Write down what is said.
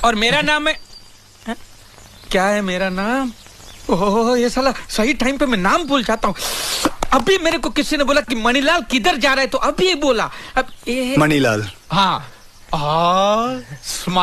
और मेरा नाम है क्या है मेरा नाम? ओह ये साला सही टाइम पे मैं नाम भूल जाता हूँ। अभी मेरे को किसी ने बोला कि मणिलाल किधर जा रहा है, तो अभी बोला अब ये मणिलाल। हाँ।